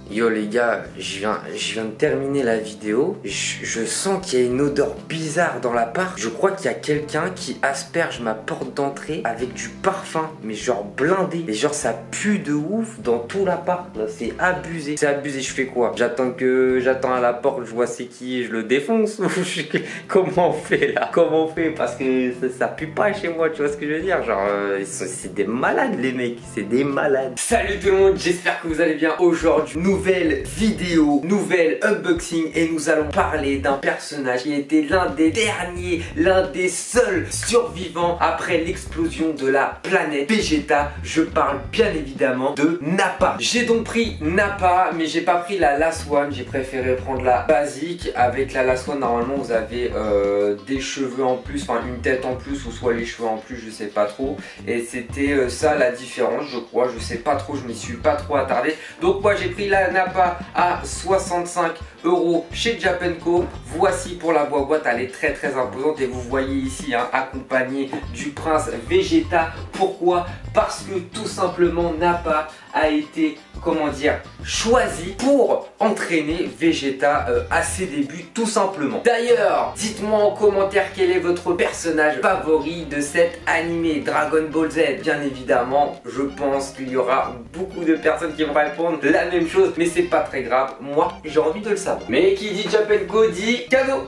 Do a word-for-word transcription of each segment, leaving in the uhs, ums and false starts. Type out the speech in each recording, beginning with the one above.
Yo les gars, je viens, je viens de terminer la vidéo. Je, je sens qu'il y a une odeur bizarre dans l'appart. Je crois qu'il y a quelqu'un qui asperge ma porte d'entrée avec du parfum, mais genre blindé. Et genre ça pue de ouf dans tout l'appart. C'est abusé. C'est abusé. Je fais quoi? J'attends que j'attends à la porte, je vois c'est qui et je le défonce. Comment on fait là? Comment on fait? Parce que ça, ça pue pas chez moi. Tu vois ce que je veux dire? Genre euh, c'est des malades les mecs. C'est des malades. Salut tout le monde. J'espère que vous allez bien aujourd'hui. Nouvelle vidéo, nouvelle unboxing et nous allons parler d'un personnage qui était l'un des derniers, l'un des seuls survivants après l'explosion de la planète Vegeta. Je parle bien évidemment de Nappa. J'ai donc pris Nappa, mais j'ai pas pris la Last One, j'ai préféré prendre la basique. Avec la Last One, normalement vous avez euh, des cheveux en plus, enfin une tête en plus ou soit les cheveux en plus, je sais pas trop. Et c'était euh, ça la différence, je crois, je sais pas trop, je m'y suis pas trop attardé. Donc moi j'ai pris la Nappa à soixante-cinq euros chez Japenco. Voici pour la boîte, elle est très très imposante et vous voyez ici hein, accompagné du prince Vegeta. Pourquoi? Parce que tout simplement Nappa a été, comment dire, choisi pour entraîner Vegeta euh, à ses débuts tout simplement. D'ailleurs, dites-moi en commentaire quel est votre personnage favori de cet animé Dragon Ball Z. Bien évidemment, je pense qu'il y aura beaucoup de personnes qui vont répondre la même chose, mais c'est pas très grave, moi j'ai envie de le savoir. Mais qui dit Japenco dit cadeau.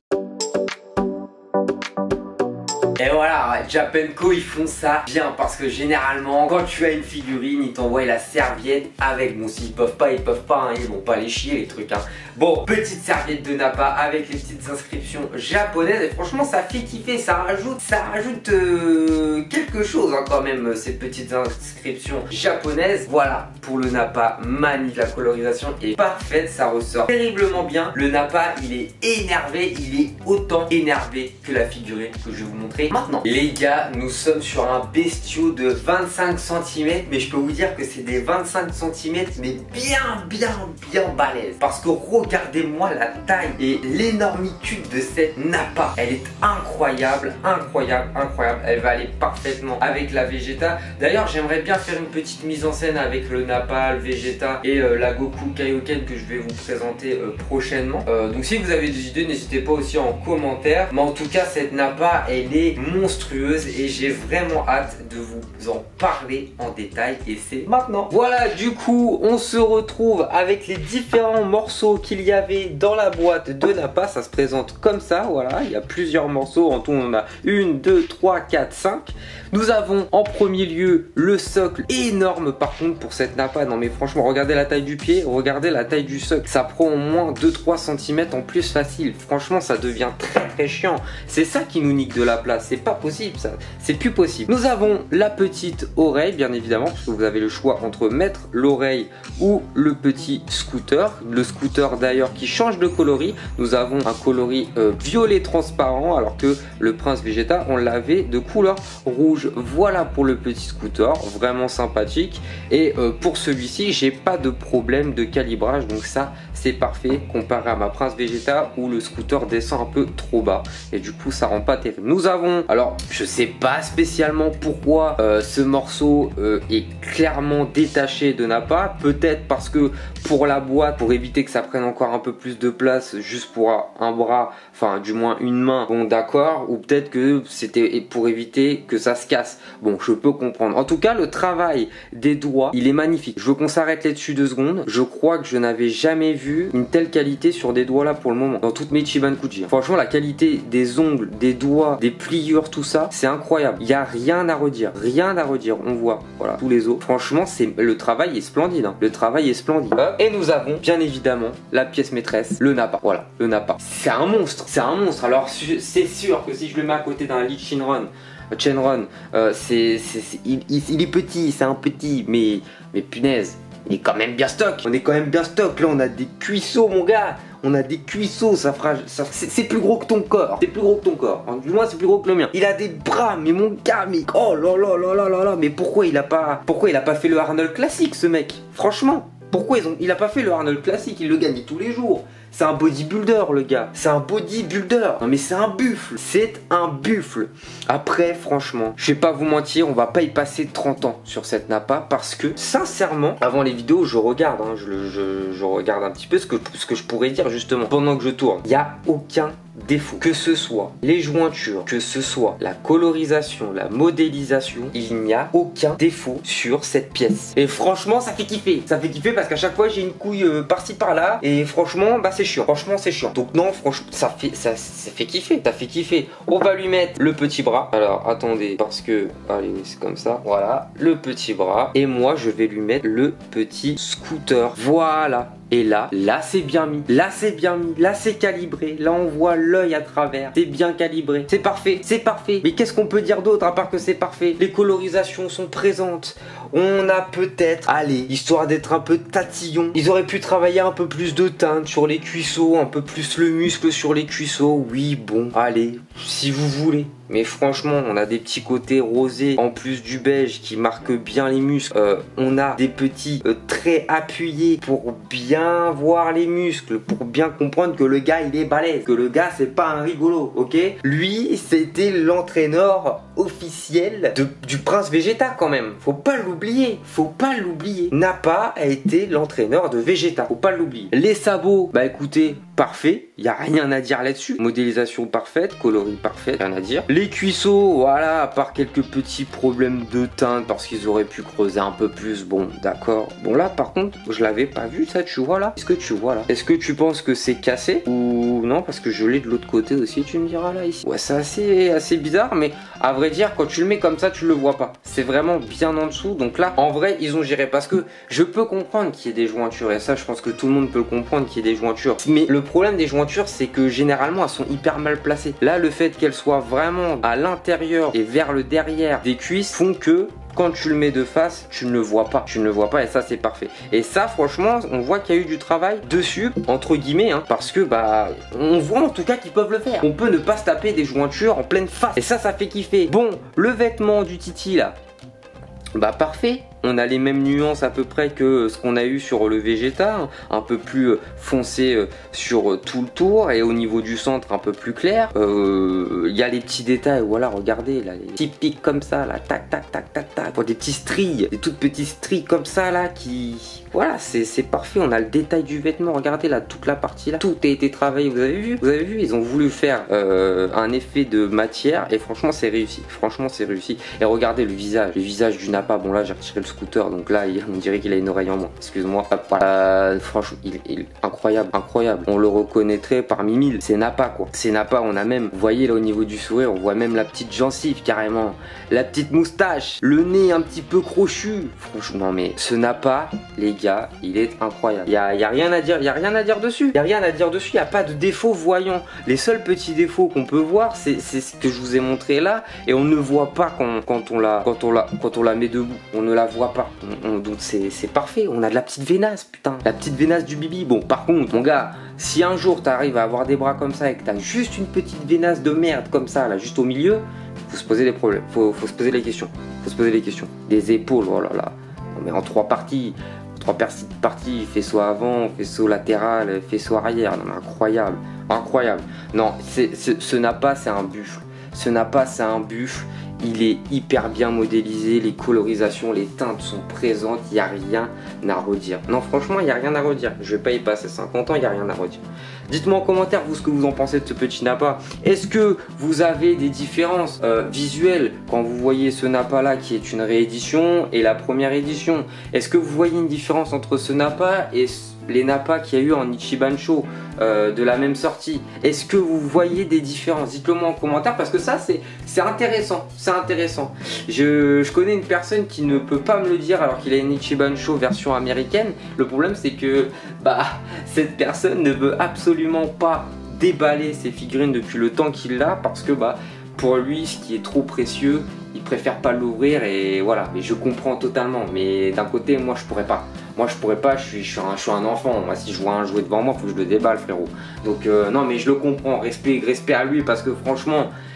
Et voilà, Japenco ils font ça bien parce que généralement quand tu as une figurine ils t'envoient la serviette avec, bon s'ils peuvent pas ils peuvent pas, hein, ils vont pas les chier les trucs hein. Bon, petite serviette de Nappa avec les petites inscriptions japonaises et franchement ça fait kiffer, ça rajoute, ça rajoute euh, quelque chose hein, quand même ces petites inscriptions japonaises. Voilà pour le Nappa, magnifique, la colorisation est parfaite, ça ressort terriblement bien. Le Nappa il est énervé, il est autant énervé que la figurine que je vais vous montrer maintenant. Les gars, nous sommes sur un bestiau de vingt-cinq centimètres, mais je peux vous dire que c'est des vingt-cinq centimètres mais bien bien bien balèze. Parce que regardez-moi la taille et l'énormitude de cette Nappa. Elle est incroyable, incroyable, incroyable. Elle va aller parfaitement avec la Vegeta. D'ailleurs, j'aimerais bien faire une petite mise en scène avec le Nappa, le Vegeta et euh, la Goku Kaioken que je vais vous présenter euh, prochainement. Euh, donc si vous avez des idées, n'hésitez pas aussi en commentaire. Mais en tout cas, cette Nappa, elle est monstrueuse et j'ai vraiment hâte de vous en parler en détail et c'est maintenant. Voilà, du coup on se retrouve avec les différents morceaux qu'il y avait dans la boîte de Nappa. Ça se présente comme ça, voilà, il y a plusieurs morceaux, en tout on a une, deux, trois, quatre, cinq. Nous avons en premier lieu le socle énorme par contre pour cette Nappa. Non mais franchement regardez la taille du pied, regardez la taille du socle, ça prend au moins deux trois centimètres en plus facile. Franchement ça devient très très chiant, c'est ça qui nous nique de la place. C'est pas possible ça, c'est plus possible. Nous avons la petite oreille bien évidemment parce que vous avez le choix entre mettre l'oreille ou le petit scooter. Le scooter d'ailleurs qui change de coloris. Nous avons un coloris euh, violet transparent alors que le prince Vegeta on l'avait de couleur rouge. Voilà pour le petit scooter, vraiment sympathique. Et euh, pour celui-ci j'ai pas de problème de calibrage donc ça c'est parfait comparé à ma prince Vegeta où le scooter descend un peu trop bas et du coup ça rend pas terrible. Nous avons, alors je sais pas spécialement pourquoi euh, ce morceau euh, est clairement détaché de Nappa, peut-être parce que pour la boîte, pour éviter que ça prenne encore un peu plus de place juste pour un bras, enfin du moins une main, bon d'accord, ou peut-être que c'était pour éviter que ça se casse, bon je peux comprendre. En tout cas le travail des doigts il est magnifique. Je veux qu'on s'arrête là-dessus deux secondes. Je crois que je n'avais jamais vu une telle qualité sur des doigts là pour le moment dans toutes mes Chibankuji. Franchement la qualité des ongles, des doigts, des pliures, tout ça c'est incroyable. Il n'y a rien à redire, rien à redire. On voit voilà tous les os. Franchement c'est le travail est splendide hein. Le travail est splendide. Et nous avons bien évidemment la pièce maîtresse, le Nappa. Voilà le Nappa. C'est un monstre, c'est un monstre. Alors c'est sûr que si je le mets à côté d'un Lee Shinron, Shenron, euh, c'est, c'est, c'est, il, il, il est petit, c'est un petit, mais, mais punaise, il est quand même bien stock. On est quand même bien stock. Là, on a des cuisseaux, mon gars. On a des cuisseaux, ça fera, ça, c'est plus gros que ton corps. C'est plus gros que ton corps. Enfin, du moins, c'est plus gros que le mien. Il a des bras, mais mon gars, mais oh là là là là là là. Mais pourquoi il a pas, pourquoi il a pas fait le Arnold classique, ce mec? Franchement. Pourquoi ils ont... il a pas fait le Arnold classique, il le gagne tous les jours. C'est un bodybuilder le gars, c'est un bodybuilder. Non mais c'est un buffle, c'est un buffle. Après franchement, je vais pas vous mentir, on va pas y passer trente ans sur cette Napa parce que sincèrement, avant les vidéos je regarde, hein, je, je, je regarde un petit peu ce que, ce que je pourrais dire justement pendant que je tourne. Il n'y a aucun défaut, que ce soit les jointures, que ce soit la colorisation, la modélisation, il n'y a aucun défaut sur cette pièce. Et franchement ça fait kiffer, ça fait kiffer parce qu'à chaque fois j'ai une couille euh, par-ci par-là et franchement bah c'est chiant, franchement c'est chiant. Donc non franchement ça fait ça, ça fait kiffer, ça fait kiffer. On va lui mettre le petit bras. Alors attendez parce que allez c'est comme ça, voilà le petit bras et moi je vais lui mettre le petit scooter. Voilà. Et là, là c'est bien mis, là c'est bien mis, là c'est calibré, là on voit l'œil à travers, c'est bien calibré, c'est parfait, c'est parfait. Mais qu'est-ce qu'on peut dire d'autre à part que c'est parfait? Les colorisations sont présentes, on a peut-être, allez, histoire d'être un peu tatillon, ils auraient pu travailler un peu plus de teinte sur les cuisseaux, un peu plus le muscle sur les cuisseaux, oui bon, allez, si vous voulez. Mais franchement, on a des petits côtés rosés en plus du beige qui marquent bien les muscles. Euh, on a des petits euh, traits appuyés pour bien voir les muscles, pour bien comprendre que le gars il est balèze, que le gars c'est pas un rigolo, ok? Lui, c'était l'entraîneur officiel de, du Prince Vegeta quand même. Faut pas l'oublier, faut pas l'oublier. Nappa a été l'entraîneur de Vegeta, faut pas l'oublier. Les sabots, bah écoutez, parfait, il y a rien à dire là-dessus. Modélisation parfaite, coloris parfait, rien à dire. Les cuisseaux, voilà, à part quelques petits problèmes de teinte parce qu'ils auraient pu creuser un peu plus, bon, d'accord. Bon là, par contre, je l'avais pas vu ça, tu vois là. Est-ce que tu vois là? Est-ce que tu penses que c'est cassé ou non? Parce que je l'ai de l'autre côté aussi, tu me diras là ici. Ouais, c'est assez, assez bizarre, mais à vrai dire, quand tu le mets comme ça, tu le vois pas. C'est vraiment bien en dessous. Donc là, en vrai, ils ont géré parce que je peux comprendre qu'il y ait des jointures et ça, je pense que tout le monde peut le comprendre qu'il y ait des jointures. Mais le problème des jointures, c'est que généralement, elles sont hyper mal placées. Là, le fait qu'elles soient vraiment à l'intérieur et vers le derrière des cuisses font que quand tu le mets de face, tu ne le vois pas. Tu ne le vois pas et ça, c'est parfait. Et ça, franchement, on voit qu'il y a eu du travail dessus, entre guillemets, hein, parce que, bah, on voit en tout cas qu'ils peuvent le faire. On peut ne pas se taper des jointures en pleine face. Et ça, ça fait kiffer. Bon, le vêtement du Titi, là, bah, parfait. On a les mêmes nuances à peu près que ce qu'on a eu sur le Vegeta, un peu plus foncé sur tout le tour et au niveau du centre un peu plus clair. Il euh, y a les petits détails, voilà, regardez là, les petits pics comme ça, là, tac, tac, tac, tac, tac, pour des petits stries, des toutes petites stries comme ça là qui, voilà, c'est parfait. On a le détail du vêtement, regardez là, toute la partie là, tout a été travaillé. Vous avez vu, vous avez vu, ils ont voulu faire euh, un effet de matière et franchement c'est réussi. Franchement c'est réussi. Et regardez le visage, le visage du Nappa. Bon là j'ai retiré le scooter, donc là il, on dirait qu'il a une oreille en moins, excuse-moi. Euh, franchement il, il incroyable, incroyable, on le reconnaîtrait parmi mille. C'est Nappa quoi, c'est Nappa. On a même, vous voyez là au niveau du sourire, on voit même la petite gencive carrément, la petite moustache, le nez un petit peu crochu. Franchement mais ce Nappa les gars, il est incroyable. Il y a, y a rien à dire, il y a rien à dire dessus, il y a rien à dire dessus, il y a pas de défaut voyant. Les seuls petits défauts qu'on peut voir, c'est ce que je vous ai montré là, et on ne voit pas quand, quand on la quand on la quand on la met debout, on ne la voit pas. On, on, donc c'est parfait, on a de la petite vénasse, putain, la petite vénasse du bibi. Bon par contre mon gars, si un jour tu arrives à avoir des bras comme ça et que tu as juste une petite vénasse de merde comme ça là, juste au milieu, faut se poser des problèmes, faut, faut se poser les questions, faut se poser les questions. Des épaules, oh là là, on met en trois parties. Trois parties, faisceau avant, faisceau latéral, faisceau arrière. Non, mais incroyable, incroyable. Non, c'est, ce, ce Nappa, c'est un buffle. Ce Nappa, c'est un buffle. Il est hyper bien modélisé, les colorisations, les teintes sont présentes, il n'y a rien à redire. Non, franchement, il n'y a rien à redire. Je vais pas y passer cinquante ans, il n'y a rien à redire. Dites-moi en commentaire, vous, ce que vous en pensez de ce petit Nappa. Est-ce que vous avez des différences euh, visuelles quand vous voyez ce Nappa-là, qui est une réédition, et la première édition? Est-ce que vous voyez une différence entre ce Nappa et les Nappa qu'il y a eu en Ichiban Show euh, de la même sortie? Est-ce que vous voyez des différences? Dites-le moi en commentaire parce que ça c'est intéressant, c'est intéressant. Je, je connais une personne qui ne peut pas me le dire alors qu'il a une Ichiban Show version américaine. Le problème c'est que bah cette personne ne veut absolument pas déballer ses figurines depuis le temps qu'il l'a parce que bah pour lui ce qui est trop précieux, il préfère pas l'ouvrir et voilà. Mais je comprends totalement, mais d'un côté moi je pourrais pas. Moi je pourrais pas, je suis, je suis, un, je suis un enfant. Moi si je vois un jouet devant moi, faut que je le déballe frérot. Donc euh, non mais je le comprends, respect, respect à lui parce que franchement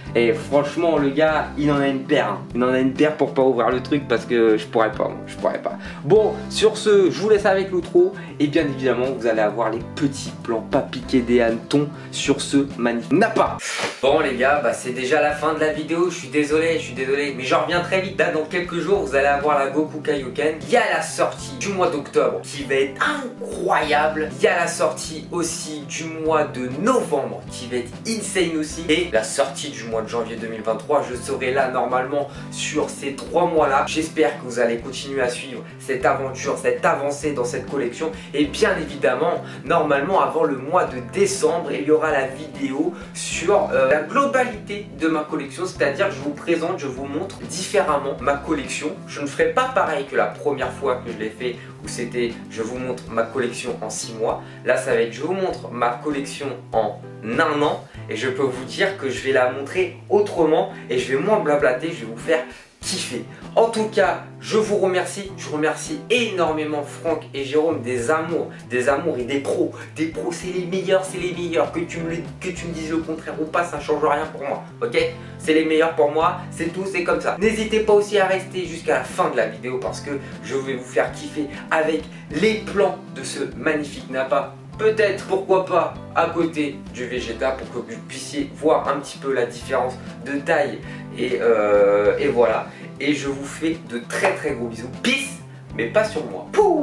Et franchement le gars il en a une paire, hein. Il en a une paire pour pas ouvrir le truc parce que je pourrais pas, moi. Je pourrais pas. Bon, sur ce, je vous laisse avec l'outro et bien évidemment vous allez avoir les petits plans pas piqués des hannetons sur ce magnifique Nappa. Bon les gars, bah, c'est déjà la fin de la vidéo, je suis désolé, je suis désolé, mais j'en reviens très vite. Là dans quelques jours vous allez avoir la Goku Kaioken. Il y a la sortie du mois d'octobre qui va être incroyable. Il y a la sortie aussi du mois de novembre qui va être insane aussi. Et la sortie du mois de janvier deux mille vingt-trois, je serai là normalement sur ces trois mois là. J'espère que vous allez continuer à suivre cette aventure, cette avancée dans cette collection. Et bien évidemment, normalement avant le mois de décembre, il y aura la vidéo sur euh, la globalité de ma collection. C'est-à-dire je vous présente, je vous montre différemment ma collection. Je ne ferai pas pareil que la première fois que je l'ai fait où c'était je vous montre ma collection en six mois. Là ça va être je vous montre ma collection en un an. Et je peux vous dire que je vais la montrer autrement et je vais moins blablater, je vais vous faire kiffer. En tout cas, je vous remercie, je remercie énormément Franck et Jérôme, des amours, des amours et des pros. Des pros, c'est les meilleurs, c'est les meilleurs. Que tu, me, que tu me dises le contraire ou pas, ça change rien pour moi, ok? C'est les meilleurs pour moi, c'est tout, c'est comme ça. N'hésitez pas aussi à rester jusqu'à la fin de la vidéo parce que je vais vous faire kiffer avec les plans de ce magnifique Nappa. Peut-être, pourquoi pas, à côté du Vegeta pour que vous puissiez voir un petit peu la différence de taille. Et, euh, et voilà. Et je vous fais de très très gros bisous. Peace, mais pas sur moi. Pouh.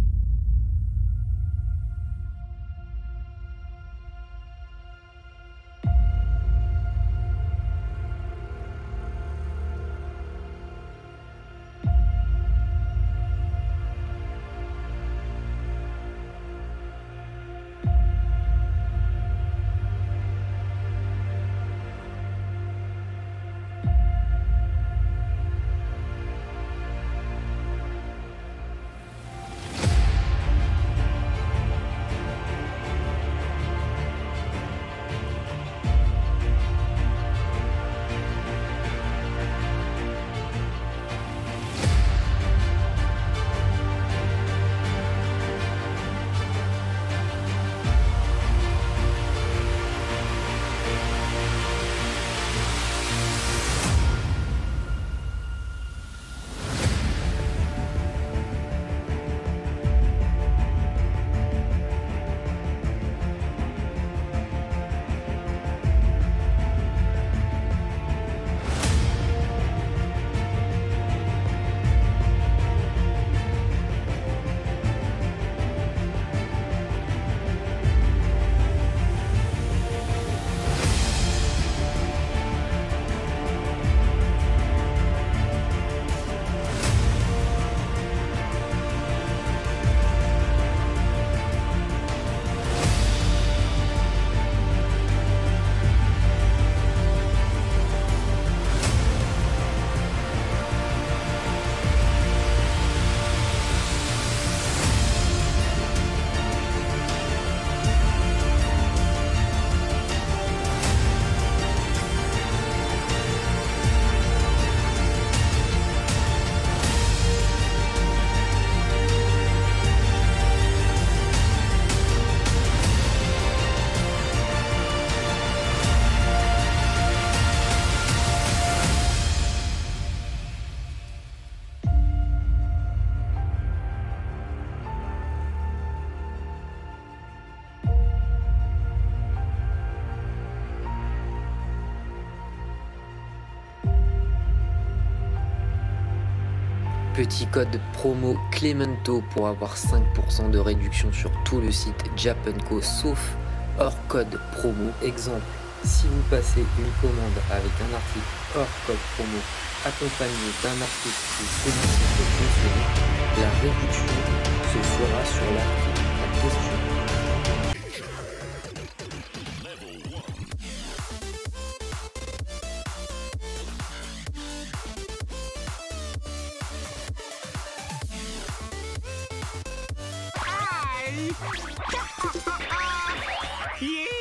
Petit code promo Clemento pour avoir cinq pour cent de réduction sur tout le site Japanco sauf hors code promo. Exemple, si vous passez une commande avec un article hors code promo accompagné d'un article qui sollicite fonctionner, la réduction se fera sur l'article en question. Yeah!